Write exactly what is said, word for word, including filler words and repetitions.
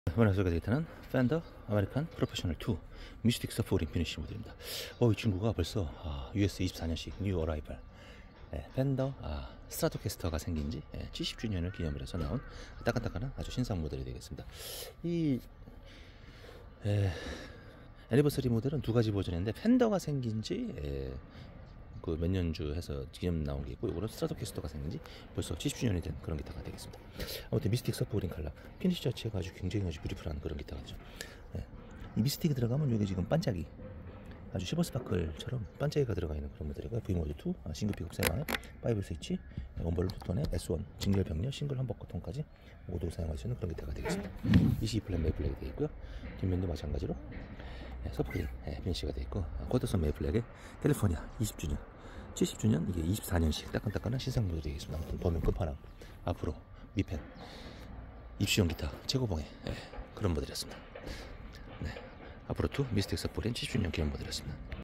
이번에 소개가 되겠다는 펜더 아메리칸 프로페셔널 투 미스틱 서포린 피니쉬 모델입니다. 어, 이 친구가 벌써 아, 유에스 이십사 년식 뉴 어라이벌 예, 펜더 아, 스트라토캐스터가 생긴 지 예, 칠십 주년을 기념을 해서 나온 따끈따끈한 아주 신상 모델이 되겠습니다. 이 예, 애니버서리 모델은 두 가지 버전인데 펜더가 생긴 지 예, 그 몇 년주 해서 기념 나온 게 있고, 이거는 스트라토캐스터가 생긴 지 벌써 칠십 주년이 된 그런 기타가 되겠습니다. 아무튼 미스틱 서포린 컬러 피니쉬 자체가 아주 굉장히 아주 뷰티풀한 그런 기타가 되죠. 예. 이 미스틱이 들어가면 여기 지금 반짝이 아주 실버 스파클처럼 반짝이가 들어가 있는 그런 모델이고요. 브이모드 투 아, 싱글 픽업 세 방에 파이브 스위치 원벌 투톤에 에스 원 직렬 병렬 싱글 험버커 톤까지 모두 사용할 수 있는 그런 기타가 되겠습니다. 이십이 플랫 메이플렉이 되어 있고요. 뒷면도 마찬가지로 예, 서프린 예, 피니쉬가 되어 있고, 쿼터선 메이플렉의 캘리포니아 이십 주년 칠십 주년 이게 이십사 년식 따끈따끈한 신상 모델이 되겠습니다. 아무튼 범용 끝판왕 앞으로 미펜 입시용 기타 최고봉의 예, 그런 모델이었습니다. 네, 앞으로 투 미스틱 서포린 칠십 주년 기념 모델이었습니다.